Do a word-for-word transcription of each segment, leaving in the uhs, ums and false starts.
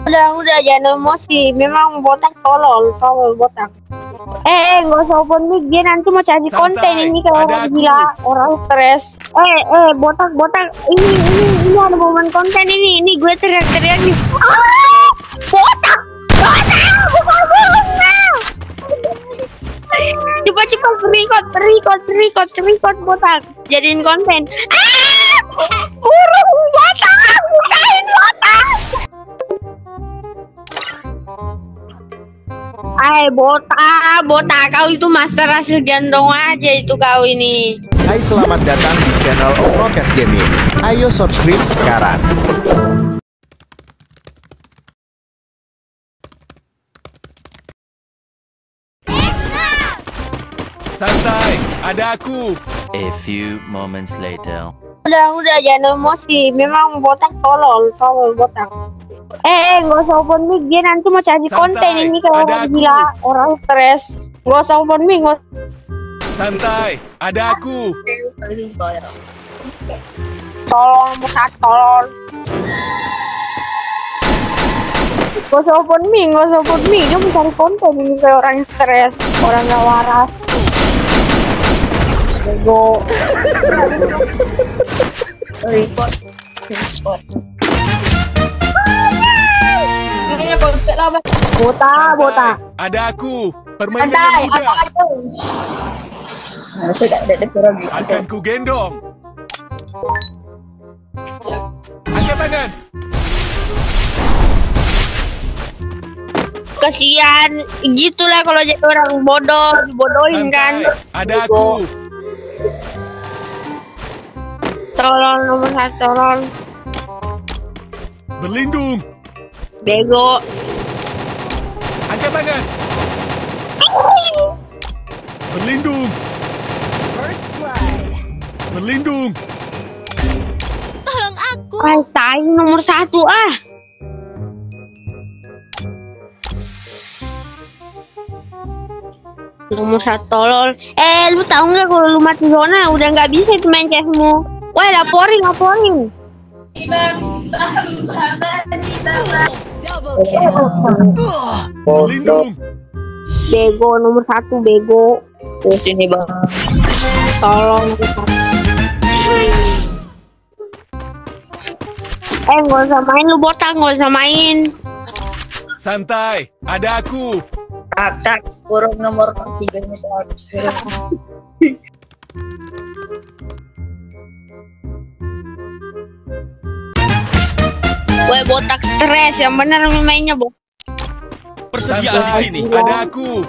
Udah, udah jangan emosi. Memang botak tolol, tolol botak. Eh, eh, nggak usah open mic, dia nanti mau cari Santai, konten ini kayak orang aku. gila, orang stres. Eh, eh, botak, botak, ini, ini, ini ada momen konten ini, ini gue teriak-teriak nih. Ah, botak, botak, bukan botak. Coba cepat record, record, record, record botak, jadiin konten. Ah, kurung botak, bukain botak. Hai botak, botak, kau itu master hasil gendong aja itu kau ini. Hai, selamat datang di channel Prokes Gaming. Ayo subscribe sekarang. Santai, ada aku. A few moments later. Udah, udah jangan emosi. Memang botak tolol, tolol botak. Eh, eh, nggak usah open mic, dia nanti mau cari Santai, konten ini kayak ada orang aku. gila, orang stres. Nggak usah open mic, nggak. Santai, ada aku. Tolong, botak tolol. Nggak usah open mic, nggak usah open mic, dia mau cari konten ini kayak orang stres, orang nggak waras. Bego. Record. Record. Botak, botak. Ada aku. Permainan Santai, yang ada mudah. aku. Harusnya gak ada kurang gitu. Akan ku gendong. Angkat tangan. Kasihan, gitulah kalau jadi orang bodoh, dibodohin kan. Santai, ada aku. Tolong nomor satu, tolong. Berlindung. Bego. Angkat tangan. Berlindung. Berlindung. Tolong aku. Ah, tai nomor satu ah. Nomor satu tolol. Eh, lu tahu nggak kalau lu mati zona udah nggak bisa itu main chessmu. Wah, laporin, laporin. Double kill. Berlindung. Bego nomor satu, bego. Terus ini bang. Tolong. Eh, nggak usah main lu botak, nggak usah main. Santai, ada aku. Kakak kurung nomor tiga ini kurung. Woi botak stres, yang bener mainnya bo. Persediaan di sini. Ada aku.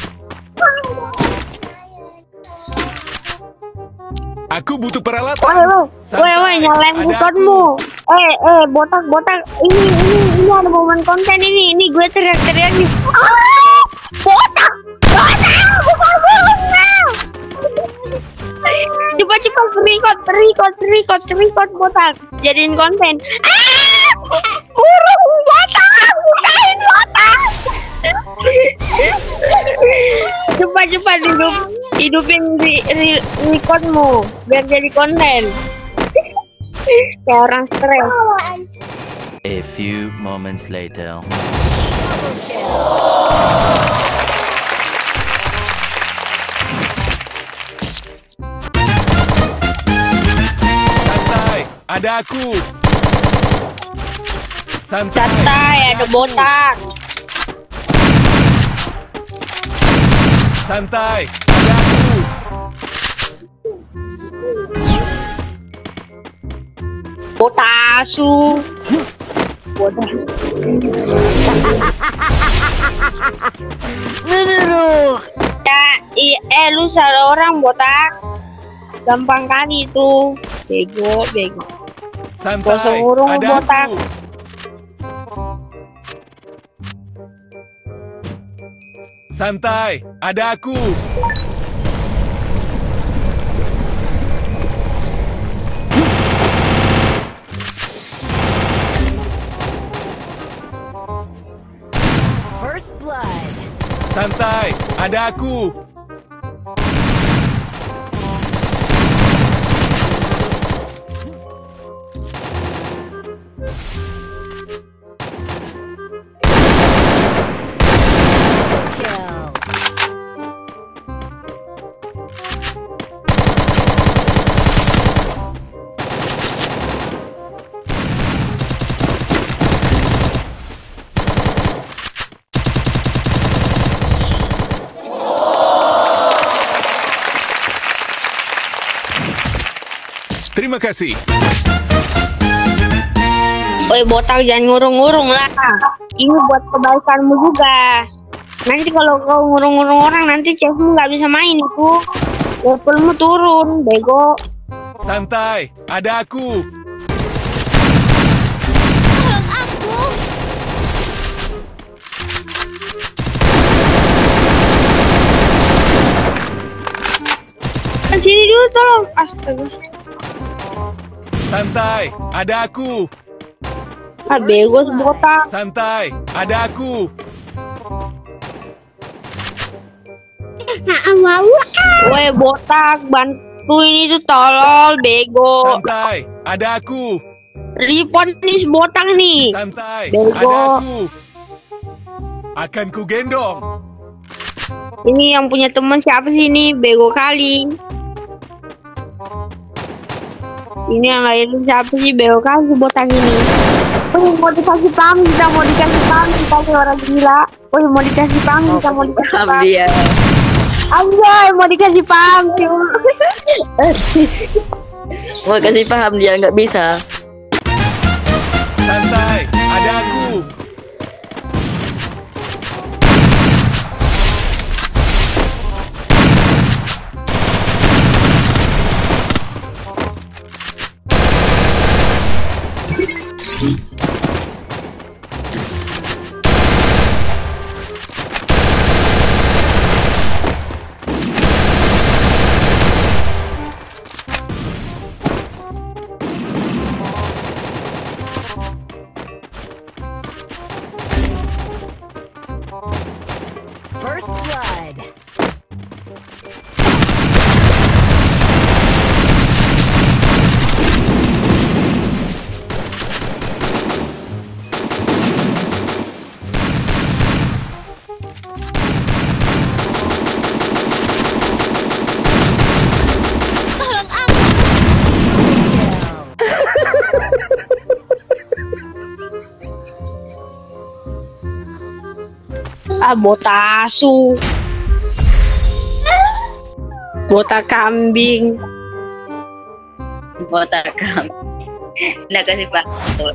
Aku butuh peralatan. Woi woi, Santai, woi woi nyalain ada bukanmu. Eh eh botak botak, ini ini ini ada momen konten ini, ini gue teriak-teriak nih. Ah, botak, botak, bukan botak. Coba cepat record, record, record, record botak, jadiin konten. Ah, kurung botak, bukain botak. Cepat cepat hidup, hidupin di re, recordmu biar jadi konten. Kayak orang stres. A few moments later. Double kill. Santai, ada aku. Santai, Santai, ada botak. Santai, ada aku. Botasu. Botak. Ya, i, eh lu salah orang botak. Gampang kali itu. Bego, bego. Santai, Gosong urung ada botak. aku. Santai, ada aku. First blood. Santai, ada aku. Terima kasih. Woi botak, jangan ngurung-ngurung lah. Ini buat kebaikanmu juga. Nanti kalau kau ngurung-ngurung orang, nanti cewekmu nggak bisa main itu. Levelmu turun, bego. Santai, ada aku. Tolong aku. Sini dulu tolong. Astaga. Santai, ada aku. Ah, bego botak. Santai, ada aku. Woi botak, bantuin itu tolol, bego. Santai, ada aku. Report nih botak nih. Santai, Bego. ada aku. Akan ku gendong. Ini yang punya teman siapa sih ini? Bego kali. Ini yang lain siapa sih? Bego kali botak ini. Oh, mau dikasih paham, kita mau dikasih paham, kita nih orang gila. Oh, mau dikasih paham, kita mau dikasih Paham paham. dia. Anjay, mau dikasih paham, cuma. Mau kasih paham dia nggak bisa. Santai, ada aku. First blood. Tolong aku. Ah, botasu. Botak kambing. Botak kamu. Nggak kasih paham.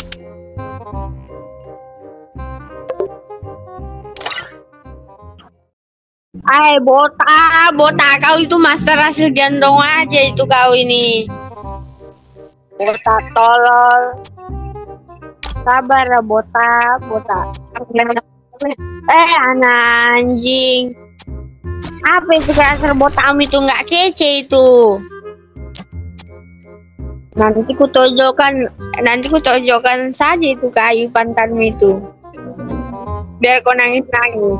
Hai botak, botak kau itu master hasil gendong aja itu kau ini. Botak tolol. Sabar ya botak, botak. Eh anak anjing. Apa itu kasar botakmu itu nggak kece itu. Nanti ku tojokkan, nanti ku tojokkan saja itu kayu pantanmu itu. Biar kau nangis-nangis.